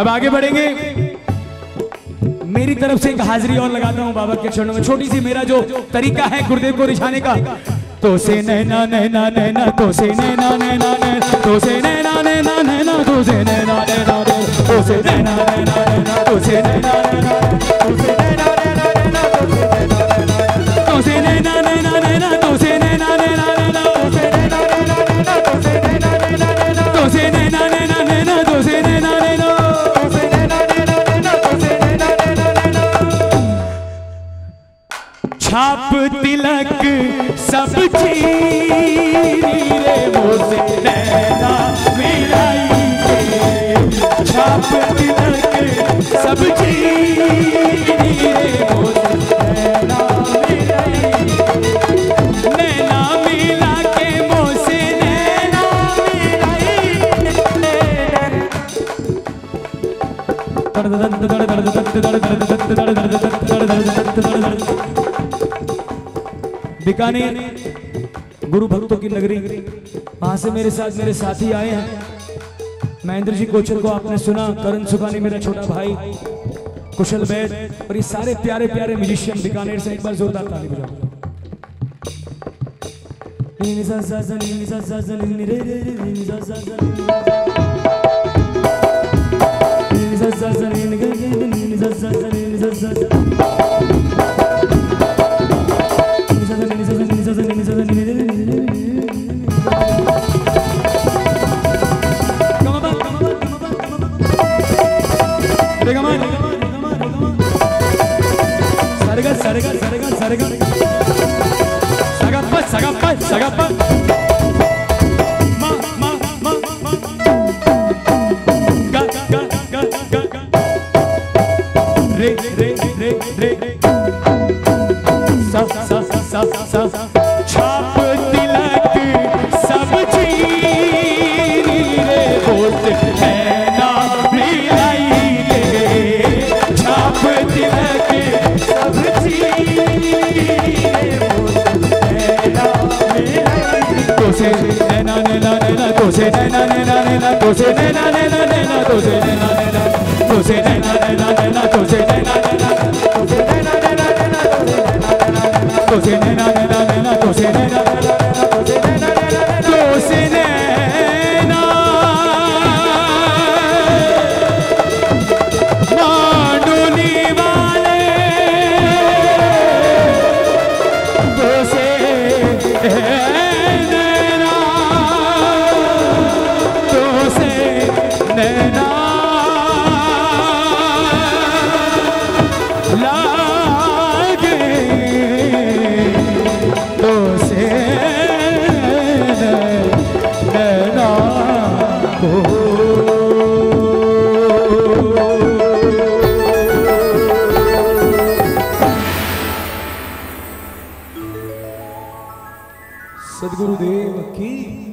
अब आगे बढ़ेंगे। मेरी तरफ से एक हाजिरी और लगाता हूँ बाबा के चरणों में। छोटी सी मेरा जो तरीका है गुरुदेव को रिझाने का। तो से नैना नैना नैना, तो से नैना नैना नैना, तो से नैना नैना नैना, तो से नैना नैना नैना, तो से नैना नैना नैना, तो से नैना नैना, तो से नैना नैना नैना, तो से नैना नैना नैना, तो से नैना नैना नैना, तो से नैना नैना नैना, तो से नैना नैना नैना, तो से नैना नैना नैना, तो से नैना नैना, तो से नैना नैना नैना, तो से नैना नैना नैना। छाप तिलक सब चीरी रे मोसे नैना मिलाई के, छाप तिलक सब चीरी रे मोसे नैना मिलाई, नैना मिला के मोसे नैना मिलाई। बीकानेर गुरु भक्तों की नगरी, वहां से मेरे साथ मेरे साथी आए हैं। महेंद्र जी कोचर को आपने सुना, करण सुखानी मेरा छोटा भाई, कुशल वैद और ये सारे प्यारे प्यारे म्यूजिशियन बीकानेर से एक बार जोरदार ताली बजाओ। छाप तिलक सब चीरी रे बोलते नैना मिलाई के, छाप तिलक सब चीरी रे बोलते नैना मिलाई, तो से नैना नैना नैना, तो से नैना नैना नैना, तो से नैना नैना नैना, तो से नैना नैना, तो से नैना नैना नैना, तो से नैना नैना, तो से नैना नैना नैना, तो से नैना नैना नैना, तो से नैना नैना नैना, तो से नैना नैना नैना, तो से नैना मांडुली वाले, तो से नैना, तो से नैना लागे, तो से नैना हो। सद्गुरुदेव की